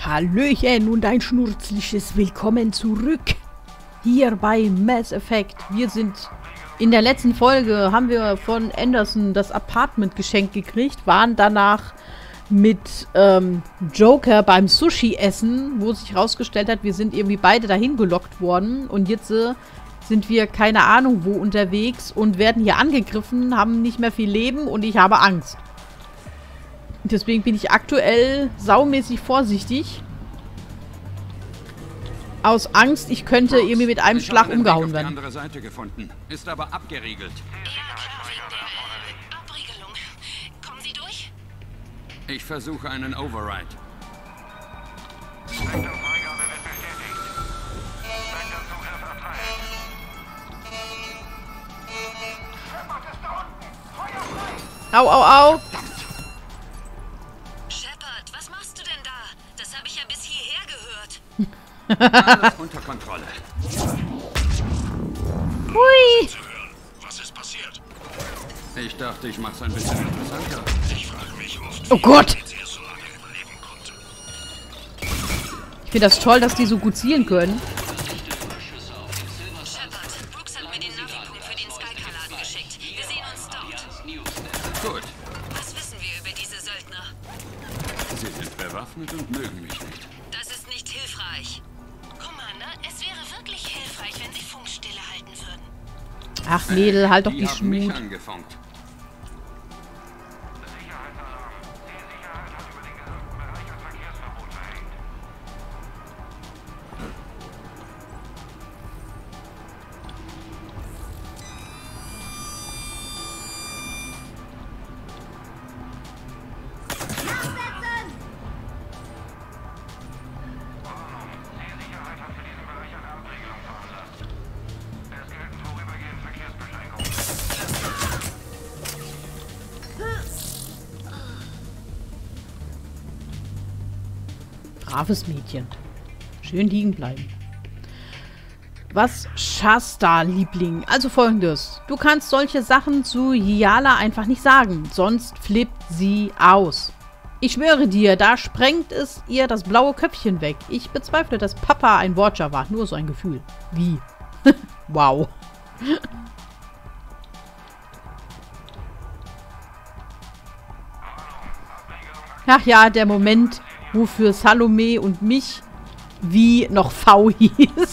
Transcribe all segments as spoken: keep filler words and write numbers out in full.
Hallöchen und ein schnurzliches Willkommen zurück hier bei Mass Effect. Wir sind in der letzten Folge, haben wir von Anderson das Apartment geschenkt gekriegt, waren danach mit ähm, Joker beim Sushi essen, wo sich herausgestellt hat, wir sind irgendwie beide dahin gelockt worden und jetzt äh, sind wir keine Ahnung wo unterwegs und werden hier angegriffen, haben nicht mehr viel Leben und ich habe Angst. Deswegen bin ich aktuell saumäßig vorsichtig. Aus Angst, ich könnte irgendwie mit einem Schlag umgehauen werden. Andere Seite gefunden, ist aber abgeriegelt. Ja, klar, wegen der Abriegelung. Kommen Sie durch? Ich versuche einen Override. Sektorfreigabe wird bestätigt. Sektorzugriff erteilt. Shepard ist da unten! Feuer frei! Au, au, au! Shepard, was machst du denn da? Das habe ich ja bis hierher gehört. Alles unter Kontrolle. Hui! Was ist passiert? Ich dachte, ich mach's ein bisschen interessanter. Ich frage mich oft, Oh Gott! wie sie es so lange überleben konnte. Ich finde das toll, dass die so gut zielen können. Shepard, Brooks hat mir den Navi-Punkt für den Skycar-Laden geschickt. Wir sehen uns dort. Gut, Was wissen wir über diese Söldner? sie sind bewaffnet und mögen mich nicht. Das ist nicht hilfreich. Commander, es wäre wirklich hilfreich, wenn Sie Funkstille halten würden. Ach, Mädel, halt doch Die die haben mich Schnut. angefunkt. Sicherheitsalarm. Die Sicherheit hat über den gesamten Bereich ein Verkehrsverbot verhängt. Warnung. Die Sicherheit hat für diesen Bereich eine Abriegelung veranlasst. Es gelten vorübergehend Verkehrsbeschränkungen. Braves Mädchen. Schön liegen bleiben. Was Shasta, Liebling? Also folgendes. Du kannst solche Sachen zu Yala einfach nicht sagen, sonst flippt sie aus. Ich schwöre dir, da sprengt es ihr das blaue Köpfchen weg. Ich bezweifle, dass Papa ein Watcher war. Nur so ein Gefühl. Wie? Wow. Ach ja, der Moment, wofür Salome und mich wie noch V hieß. Ich kann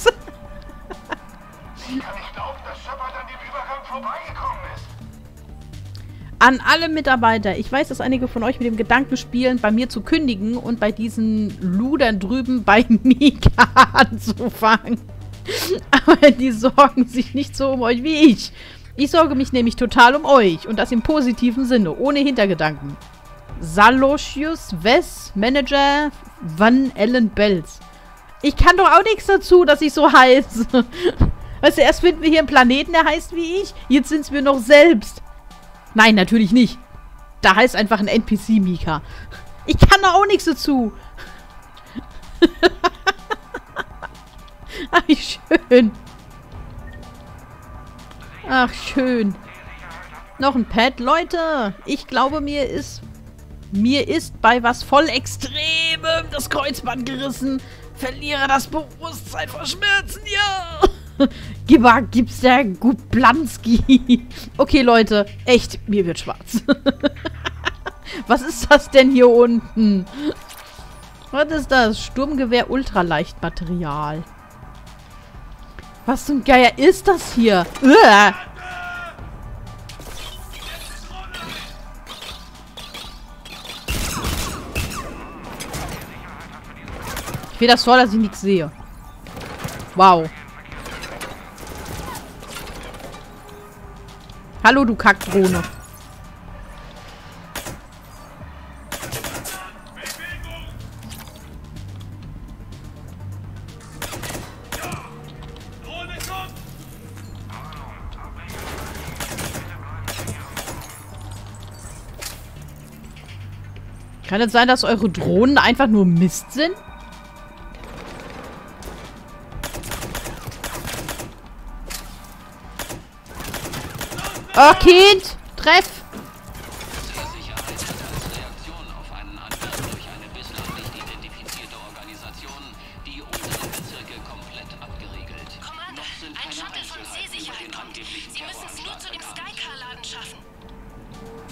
nicht glauben, dass Shepard an dem Übergang vorbeigekommen ist. An alle Mitarbeiter. Ich weiß, dass einige von euch mit dem Gedanken spielen, bei mir zu kündigen und bei diesen Ludern drüben bei Mika anzufangen. Aber die sorgen sich nicht so um euch wie ich. Ich sorge mich nämlich total um euch. Und das im positiven Sinne, ohne Hintergedanken. Salosius Wes, Manager Van Allen Bells. Ich kann doch auch nichts dazu, dass ich so heiße. Weißt du, erst finden wir hier einen Planeten, der heißt wie ich. Jetzt sind es wir noch selbst. Nein, natürlich nicht. Da heißt einfach ein N P C Mika. Ich kann doch auch nichts dazu. Ach, wie schön. Ach, schön. Noch ein Pad. Leute, ich glaube, mir ist... Mir ist bei was voll Extremem das Kreuzband gerissen. Verliere das Bewusstsein vor Schmerzen, ja. Gibba, gibt's der Gublanski. Okay, Leute, echt, mir wird schwarz. Was ist das denn hier unten? Was ist das? Sturmgewehr Ultraleichtmaterial. Was zum Geier ist das hier? Uah. Ich will das vor, dass ich nichts sehe. Wow. Hallo, du Kackdrohne. Kann es sein, dass eure Drohnen einfach nur Mist sind? Oh, Kind! Treff! Sicherheit hatte als Reaktion auf einen Angriff durch eine bislang nicht identifizierte Organisation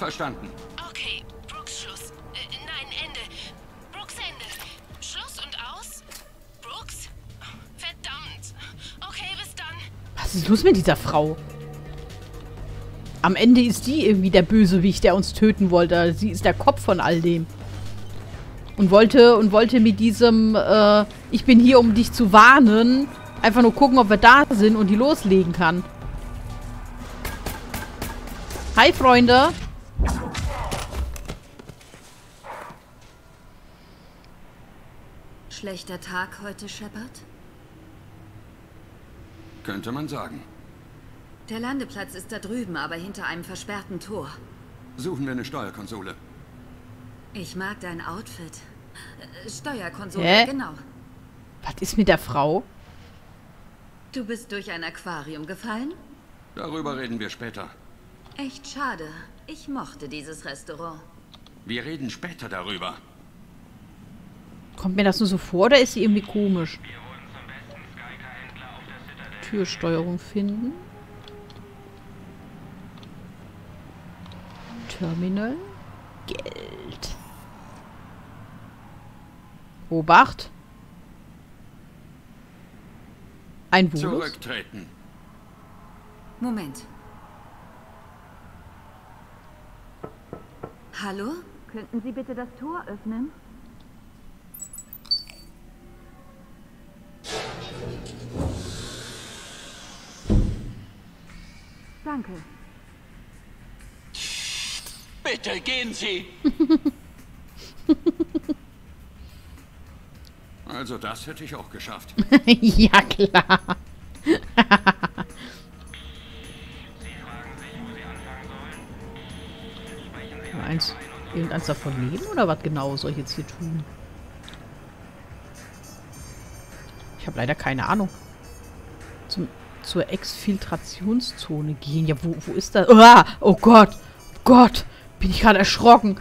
Verstanden. Okay, Brooks Schluss. Äh, nein, Ende. Brooks Ende. Schluss und aus? Brooks? Verdammt. Okay, bis dann. Was ist los mit dieser Frau? Am Ende ist die irgendwie der Bösewicht, der uns töten wollte. Sie ist der Kopf von all dem. Und wollte, und wollte mit diesem, äh, ich bin hier, um dich zu warnen, einfach nur gucken, ob wir da sind und die loslegen kann. Hi, Freunde. Schlechter Tag heute, Shepard? Könnte man sagen. Der Landeplatz ist da drüben, aber hinter einem versperrten Tor. Suchen wir eine Steuerkonsole. Ich mag dein Outfit. Äh, Steuerkonsole, Hä? genau. Was ist mit der Frau? Du bist durch ein Aquarium gefallen? Darüber reden wir später. Echt schade. Ich mochte dieses Restaurant. Wir reden später darüber. Kommt mir das nur so vor, oder ist sie irgendwie komisch? Türsteuerung finden. Terminal. Geld. Obacht. Ein Vulus. Zurücktreten. Moment. Hallo? Könnten Sie bitte das Tor öffnen? Danke. Bitte gehen Sie! Also das hätte ich auch geschafft. Ja, klar. Eins, irgendeins davon leben oder was genau soll ich jetzt hier tun? Ich habe leider keine Ahnung. Zum, zur Exfiltrationszone gehen. Ja, wo, wo ist das? Oh, oh Gott. Oh Gott. Bin ich gerade erschrocken.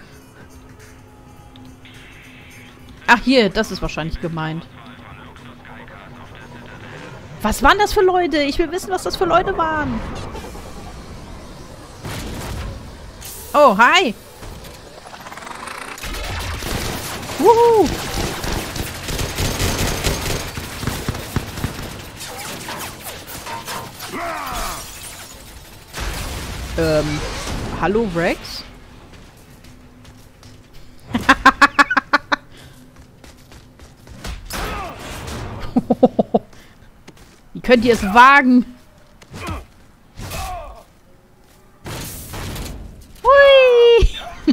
Ach, hier. Das ist wahrscheinlich gemeint. Was waren das für Leute? Ich will wissen, was das für Leute waren. Oh, hi. Wuhu. Ähm, hallo Rex? Wie könnt ihr es wagen? Hui!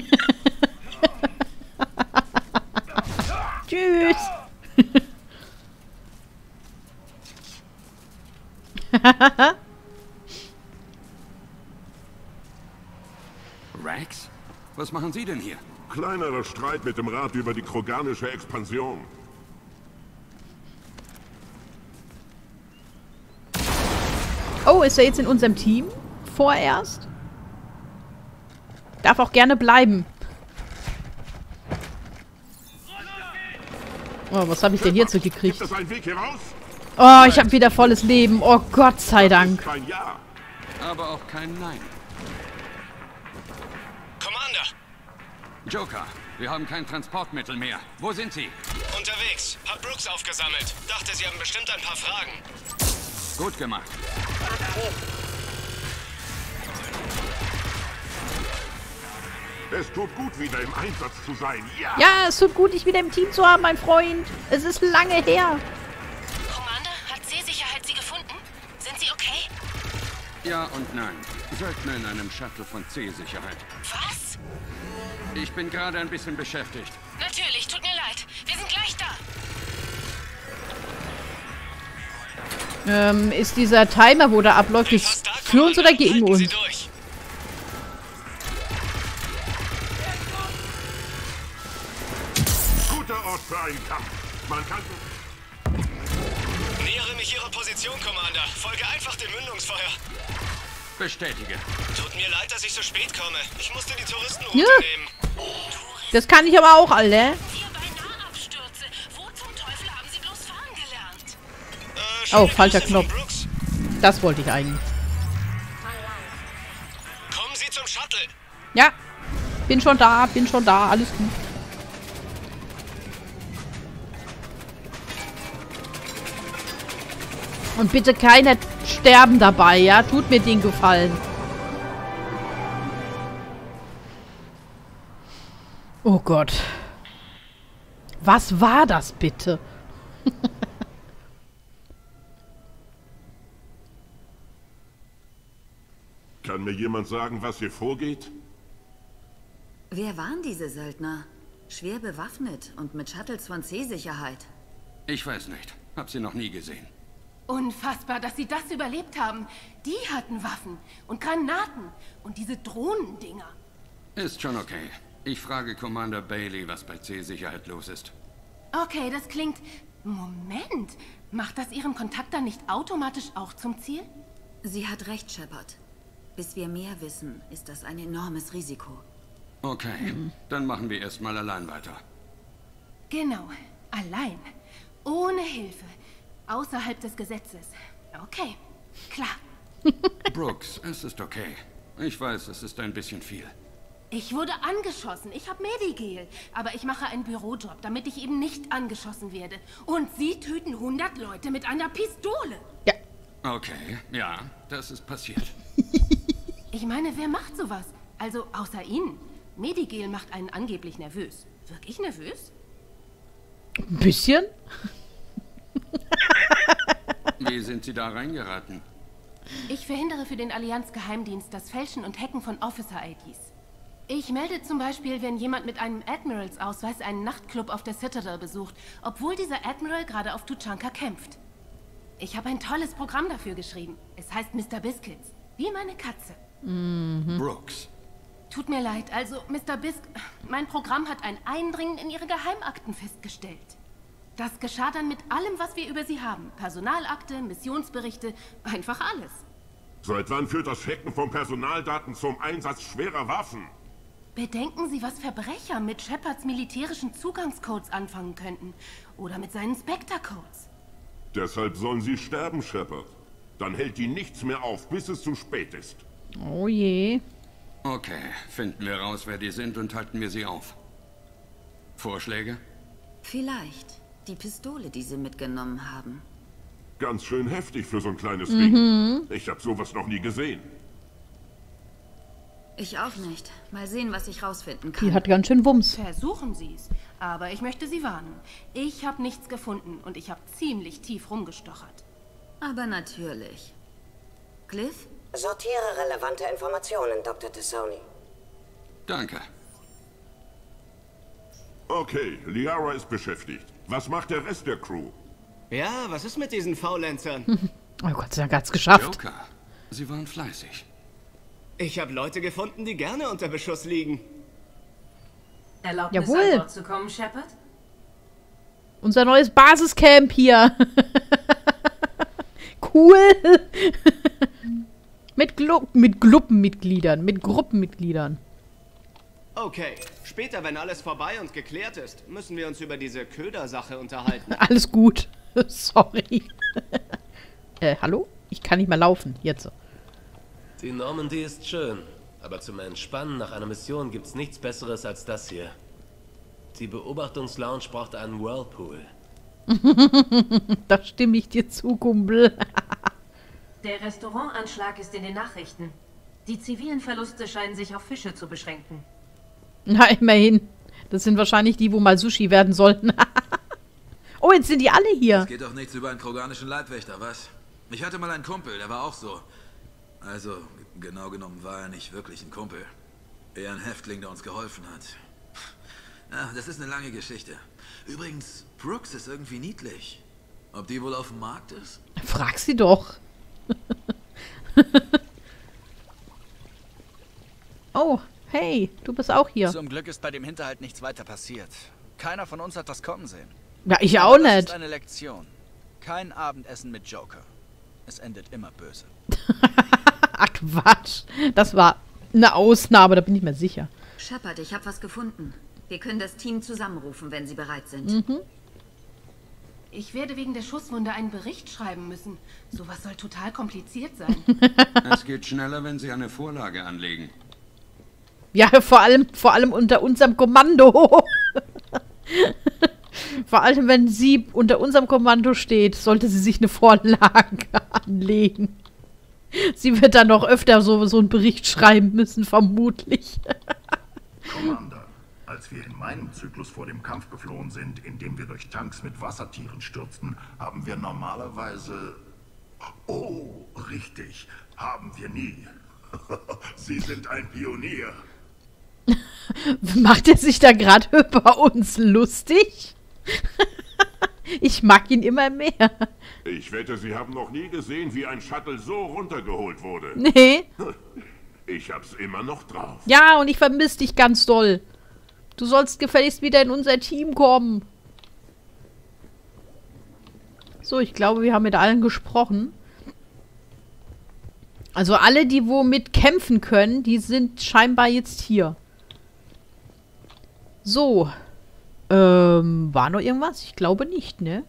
Tschüss! Rex? Was machen Sie denn hier? Kleinerer Streit mit dem Rat über die kroganische Expansion. Oh, ist er jetzt in unserem Team? Vorerst? Darf auch gerne bleiben. Oh, was habe ich denn hierzu gekriegt? Gibt es einen Weg hier raus? Oh, ich habe wieder volles Leben. Oh, Gott sei Dank. Kein Ja. Aber auch kein Nein. Commander, Joker, wir haben kein Transportmittel mehr. Wo sind Sie? unterwegs. Hab Brooks aufgesammelt. Dachte, Sie haben bestimmt ein paar Fragen. Gut gemacht. Es tut gut, wieder im Einsatz zu sein. Ja. Ja, es tut gut, dich wieder im Team zu haben, mein Freund. Es ist lange her. Commander, hat Seesicherheit Sie gefunden? Sind Sie okay? Ja und nein. Söldner in einem Shuttle von C-Sicherheit. Was? Ich bin gerade ein bisschen beschäftigt. Natürlich, tut mir leid. Wir sind gleich da. Ähm, ist dieser Timer, wo der abläuft, Bin ist fast da, für uns oder Commander. gegen Halten Sie uns? durch. Guter Ort für einen Kampf. Man kann... Nähere mich Ihrer Position, Commander. Folge einfach dem Mündungsfeuer. Bestätige. Tut mir leid, dass ich so spät komme. Ich musste die Touristenroute Ja. nehmen. Das kann ich aber auch, alle. Vier beinahe Abstürze. Wo zum Teufel haben Sie bloß fahren gelernt? Äh, Oh, schöne falscher Grüße von Knopf. Brooks. Das wollte ich eigentlich. Kommen Sie zum Shuttle. Ja. Bin schon da, bin schon da, alles gut. Und bitte keiner sterben dabei, ja? Tut mir den Gefallen. Oh Gott. Was war das bitte? Kann mir jemand sagen, was hier vorgeht? Wer waren diese Söldner? Schwer bewaffnet und mit Shuttles von C-Sicherheit. Ich weiß nicht. Hab sie noch nie gesehen. Unfassbar, dass sie das überlebt haben. Die hatten Waffen und Granaten und diese Drohnendinger. Ist schon okay. Ich frage Commander Bailey, was bei C-Sicherheit los ist. Okay, das klingt... Moment. Macht das Ihren Kontakt dann nicht automatisch auch zum Ziel? Sie hat recht, Shepard. Bis wir mehr wissen, ist das ein enormes Risiko. Okay, mhm. Dann machen wir erstmal allein weiter. Genau, allein. Ohne Hilfe. Außerhalb des Gesetzes. Okay, klar. Brooks, es ist okay. Ich weiß, es ist ein bisschen viel. Ich wurde angeschossen. Ich habe Medigel. Aber ich mache einen Bürojob, damit ich eben nicht angeschossen werde. Und Sie töten hundert Leute mit einer Pistole. Ja. Okay, ja, das ist passiert. Ich meine, wer macht sowas? Also außer Ihnen. Medigel macht einen angeblich nervös. Wirklich nervös? Ein bisschen? Wie sind Sie da reingeraten? Ich verhindere für den Allianz-Geheimdienst das Fälschen und Hacken von Officer-I Ds. Ich melde zum Beispiel, wenn jemand mit einem Admirals-Ausweis einen Nachtclub auf der Citadel besucht, obwohl dieser Admiral gerade auf Tuchanka kämpft. Ich habe ein tolles Programm dafür geschrieben. Es heißt Mister Biscuits. Wie meine Katze. Mhm. Brooks. Tut mir leid, also Mister Bisk... Mein Programm hat ein Eindringen in Ihre Geheimakten festgestellt. Das geschah dann mit allem, was wir über Sie haben. Personalakte, Missionsberichte, einfach alles. Seit wann führt das Hacken von Personaldaten zum Einsatz schwerer Waffen? Bedenken Sie, was Verbrecher mit Shepards militärischen Zugangscodes anfangen könnten. Oder mit seinen Spectre-Codes. Deshalb sollen sie sterben, Shepard. Dann hält die nichts mehr auf, bis es zu spät ist. Oh je. Okay, finden wir raus, wer die sind und halten wir sie auf. Vorschläge? Vielleicht. Die Pistole, die sie mitgenommen haben. Ganz schön heftig für so ein kleines Mhm. Ding. Ich habe sowas noch nie gesehen. Ich auch nicht. Mal sehen, was ich rausfinden kann. Die hat ganz schön Wumms. Versuchen Sie es. Aber ich möchte Sie warnen. Ich habe nichts gefunden und ich habe ziemlich tief rumgestochert. Aber natürlich. Cliff? Sortiere relevante Informationen, Doktor T'Soni. Danke. Okay, Liara ist beschäftigt. Was macht der Rest der Crew? Ja, was ist mit diesen Faulenzern? Oh Gott sei Dank hat's geschafft. Joker, Sie waren fleißig. Ich habe Leute gefunden, die gerne unter Beschuss liegen. Erlaubnis Jawohl. an Bord zu kommen, Shepard? Unser neues Basiscamp hier. Cool. mit, Glu mit Gruppenmitgliedern. Mit Gruppenmitgliedern. Okay, später, wenn alles vorbei und geklärt ist, müssen wir uns über diese Köder-Sache unterhalten. Alles gut. Sorry. äh, hallo? Ich kann nicht mehr laufen. Jetzt. Die Normandy ist schön, aber zum Entspannen nach einer Mission gibt's nichts Besseres als das hier. Die Beobachtungslounge braucht einen Whirlpool. Da stimme ich dir zu, Kumpel. Der Restaurantanschlag ist in den Nachrichten. Die zivilen Verluste scheinen sich auf Fische zu beschränken. Na, immerhin. Das sind wahrscheinlich die, wo mal Sushi werden sollten. Oh, jetzt sind die alle hier. Es geht doch nichts über einen kroganischen Leibwächter, was? Ich hatte mal einen Kumpel, der war auch so. Also, genau genommen war er nicht wirklich ein Kumpel. Eher ein Häftling, der uns geholfen hat. Ja, das ist eine lange Geschichte. Übrigens, Brooks ist irgendwie niedlich. Ob die wohl auf dem Markt ist? Frag sie doch. Oh, hey, du bist auch hier. Zum Glück ist bei dem Hinterhalt nichts weiter passiert. Keiner von uns hat das kommen sehen. Ja, ich auch Aber das nicht. ist eine Lektion. Kein Abendessen mit Joker. Es endet immer böse. Ach Quatsch. Das war eine Ausnahme, da bin ich mir sicher. Shepard, ich habe was gefunden. Wir können das Team zusammenrufen, wenn sie bereit sind. Mhm. Ich werde wegen der Schusswunde einen Bericht schreiben müssen. Sowas soll total kompliziert sein. Es geht schneller, wenn Sie eine Vorlage anlegen. Ja, vor allem, vor allem unter unserem Kommando. Vor allem, wenn sie unter unserem Kommando steht, sollte sie sich eine Vorlage anlegen. Sie wird dann noch öfter so, so einen Bericht schreiben müssen, vermutlich. Commander, als wir in meinem Zyklus vor dem Kampf geflohen sind, indem wir durch Tanks mit Wassertieren stürzten, haben wir normalerweise... Oh, richtig, haben wir nie. Sie sind ein Pionier. Macht er sich da gerade über uns lustig? Ich mag ihn immer mehr. Ich wette, Sie haben noch nie gesehen, wie ein Shuttle so runtergeholt wurde. Nee. Ich hab's immer noch drauf. Ja, und ich vermisse dich ganz doll. Du sollst gefälligst wieder in unser Team kommen. So, ich glaube, wir haben mit allen gesprochen. Also alle, die womit kämpfen können, die sind scheinbar jetzt hier. So. Ähm, war noch irgendwas? Ich glaube nicht, ne?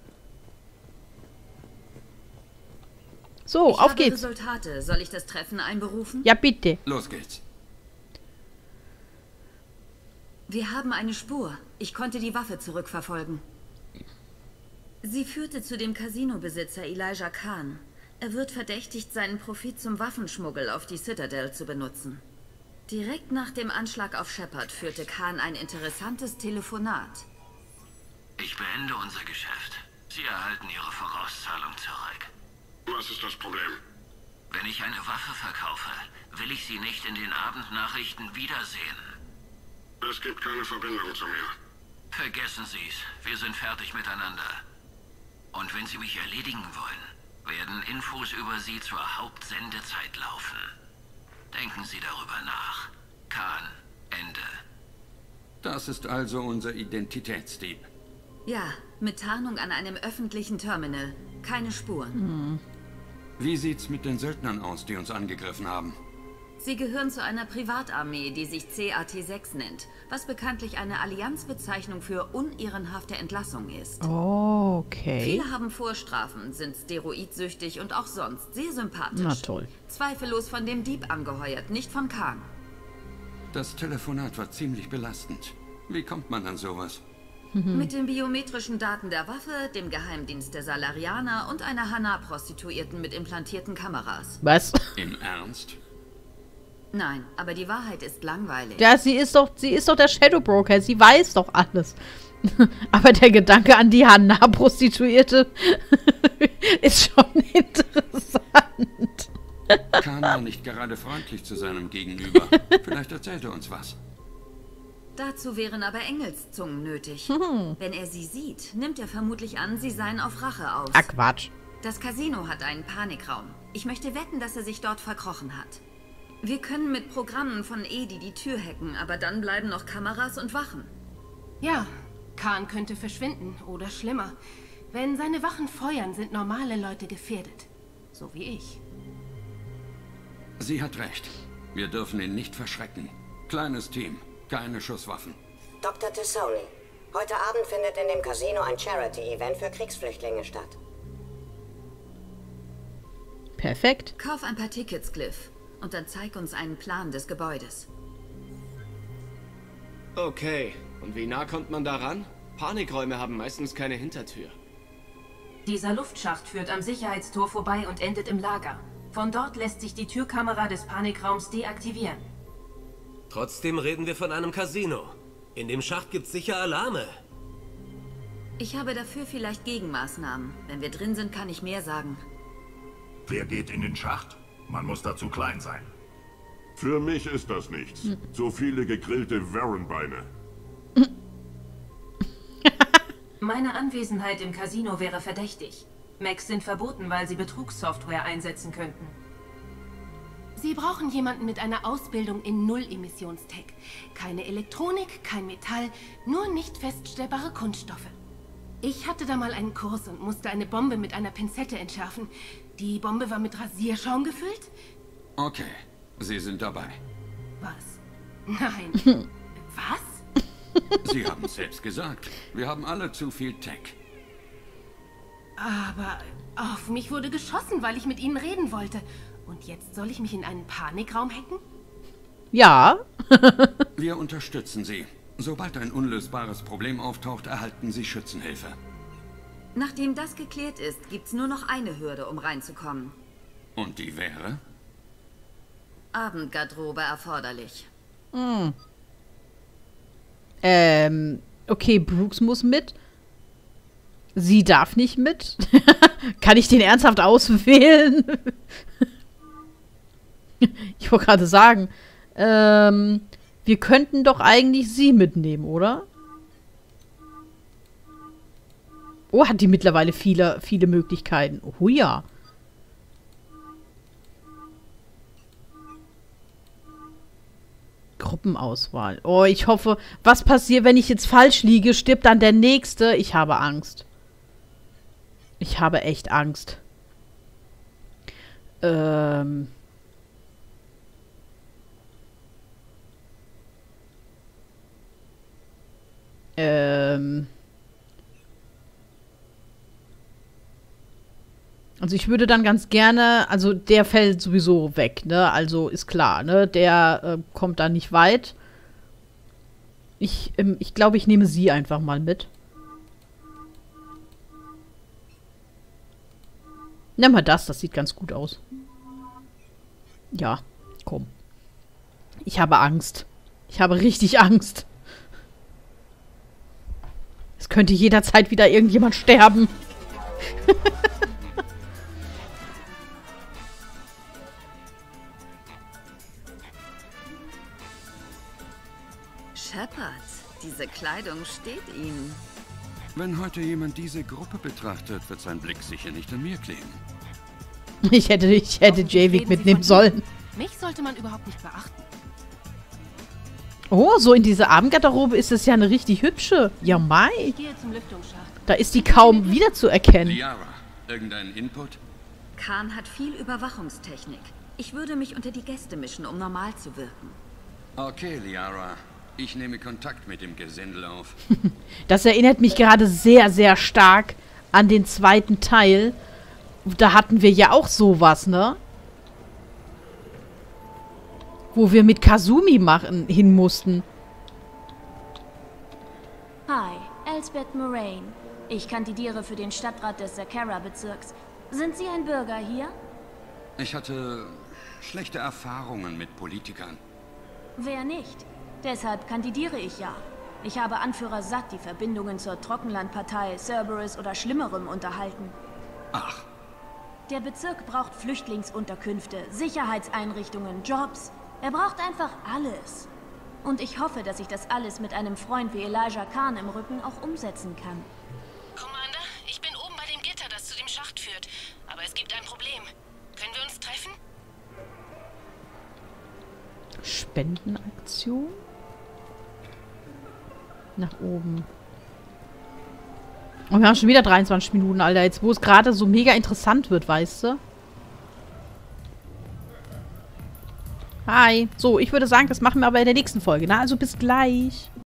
So, ich auf habe geht's. Resultate. Soll ich das Treffen einberufen? Ja, bitte. Los geht's. Wir haben eine Spur. Ich konnte die Waffe zurückverfolgen. Sie führte zu dem Casinobesitzer Elijah Khan. Er wird verdächtigt, seinen Profit zum Waffenschmuggel auf die Citadel zu benutzen. Direkt nach dem Anschlag auf Shepard führte Khan ein interessantes Telefonat. Ich beende unser Geschäft. Sie erhalten Ihre Vorauszahlung zurück. Was ist das Problem? Wenn ich eine Waffe verkaufe, will ich sie nicht in den Abendnachrichten wiedersehen. Es gibt keine Verbindung zu mir. Vergessen Sie's. Wir sind fertig miteinander. Und wenn Sie mich erledigen wollen, werden Infos über Sie zur Hauptsendezeit laufen. Denken Sie darüber nach. Khan, Ende. Das ist also unser Identitätsdieb. Ja, mit Tarnung an einem öffentlichen Terminal. Keine Spuren. Hm. Wie sieht's mit den Söldnern aus, die uns angegriffen haben? Sie gehören zu einer Privatarmee, die sich C A T sechs nennt, was bekanntlich eine Allianzbezeichnung für unehrenhafte Entlassung ist. Okay. Viele haben Vorstrafen, sind steroidsüchtig und auch sonst sehr sympathisch. Na toll. Zweifellos von dem Dieb angeheuert, nicht von Khan. Das Telefonat war ziemlich belastend. Wie kommt man an sowas? Mit den biometrischen Daten der Waffe, dem Geheimdienst der Salarianer und einer Hana-Prostituierten mit implantierten Kameras. Was? Im Ernst? Nein, aber die Wahrheit ist langweilig. Ja, sie ist doch, sie ist doch der Shadow Broker. Sie weiß doch alles. Aber der Gedanke an die Hana-Prostituierte ist schon interessant. Khan war nicht gerade freundlich zu seinem Gegenüber. Vielleicht erzählt er uns was. Dazu wären aber Engelszungen nötig. Hm. Wenn er sie sieht, nimmt er vermutlich an, sie seien auf Rache aus. Ah, Quatsch. Das Casino hat einen Panikraum. Ich möchte wetten, dass er sich dort verkrochen hat. Wir können mit Programmen von Edi die Tür hacken, aber dann bleiben noch Kameras und Wachen. Ja, Khan könnte verschwinden oder schlimmer. Wenn seine Wachen feuern, sind normale Leute gefährdet. So wie ich. Sie hat recht. Wir dürfen ihn nicht verschrecken. Kleines Team, keine Schusswaffen. Doktor Tessoni, heute Abend findet in dem Casino ein Charity-Event für Kriegsflüchtlinge statt. Perfekt. Kauf ein paar Tickets, Cliff. Und dann zeig uns einen Plan des Gebäudes. Okay, und wie nah kommt man daran? Panikräume haben meistens keine Hintertür. Dieser Luftschacht führt am Sicherheitstor vorbei und endet im Lager. Von dort lässt sich die Türkamera des Panikraums deaktivieren. Trotzdem reden wir von einem Casino. In dem Schacht gibt's sicher Alarme. Ich habe dafür vielleicht Gegenmaßnahmen. Wenn wir drin sind, kann ich mehr sagen. Wer geht in den Schacht? Man muss dazu klein sein. Für mich ist das nichts. Hm. So viele gegrillte Warrenbeine. Meine Anwesenheit im Casino wäre verdächtig. Macs sind verboten, weil sie Betrugssoftware einsetzen könnten. Sie brauchen jemanden mit einer Ausbildung in Null-Emissionstech. Keine Elektronik, kein Metall, nur nicht feststellbare Kunststoffe. Ich hatte da mal einen Kurs und musste eine Bombe mit einer Pinzette entschärfen. Die Bombe war mit Rasierschaum gefüllt? Okay, Sie sind dabei. Was? Nein. Was? Sie haben es selbst gesagt. Wir haben alle zu viel Tech. Aber auf mich wurde geschossen, weil ich mit Ihnen reden wollte. Und jetzt soll ich mich in einen Panikraum hacken? Ja. Wir unterstützen Sie. Sobald ein unlösbares Problem auftaucht, erhalten Sie Schützenhilfe. Nachdem das geklärt ist, gibt's nur noch eine Hürde, um reinzukommen. Und die wäre? Abendgarderobe erforderlich. Hm. Ähm, okay, Brooks muss mit. Sie darf nicht mit. Kann ich den ernsthaft auswählen? Ich wollte gerade sagen, ähm, wir könnten doch eigentlich sie mitnehmen, oder? Oh, hat die mittlerweile viele, viele Möglichkeiten. Oh ja. Gruppenauswahl. Oh, ich hoffe, was passiert, wenn ich jetzt falsch liege? Stirbt dann der Nächste? Ich habe Angst. Ich habe echt Angst. Ähm... Ähm. Also ich würde dann ganz gerne, also der fällt sowieso weg, ne? Also ist klar, ne? Der äh, kommt da nicht weit. Ich, ähm, ich glaube, ich nehme sie einfach mal mit. Nimm mal das, das sieht ganz gut aus. Ja, komm. Ich habe Angst. Ich habe richtig Angst. Es könnte jederzeit wieder irgendjemand sterben. Shepard, diese Kleidung steht Ihnen. Wenn heute jemand diese Gruppe betrachtet, wird sein Blick sicher nicht an mir kleben. Ich hätte, ich hätte Javik mitnehmen sollen. Mich sollte man überhaupt nicht beachten. Oh, so in dieser Abendgarderobe ist es ja eine richtig hübsche. Ja, mai. Ich gehe zum Lüftungsschacht. Da ist die kaum wiederzuerkennen. Liara, irgendein Input? Khan hat viel Überwachungstechnik. Ich würde mich unter die Gäste mischen, um normal zu wirken. Okay, Liara. Ich nehme Kontakt mit dem Gesindel auf. Das erinnert mich gerade sehr, sehr stark an den zweiten Teil. Da hatten wir ja auch sowas, ne? Wo wir mit Kasumi machen, hin mussten. Hi, Elsbeth Moraine. Ich kandidiere für den Stadtrat des Zakara-Bezirks. Sind Sie ein Bürger hier? Ich hatte schlechte Erfahrungen mit Politikern. Wer nicht? Deshalb kandidiere ich ja. Ich habe Anführer satt die Verbindungen zur Trockenlandpartei, Cerberus oder Schlimmerem unterhalten. Ach. Der Bezirk braucht Flüchtlingsunterkünfte, Sicherheitseinrichtungen, Jobs. Er braucht einfach alles. Und ich hoffe, dass ich das alles mit einem Freund wie Elijah Khan im Rücken auch umsetzen kann. Commander, ich bin oben bei dem Gitter, das zu dem Schacht führt. Aber es gibt ein Problem. Können wir uns treffen? Spendenaktion? Nach oben. Und wir haben schon wieder dreiundzwanzig Minuten, Alter. Jetzt, wo es gerade so mega interessant wird, weißt du? Hi. So, ich würde sagen, das machen wir aber in der nächsten Folge. Na, also bis gleich.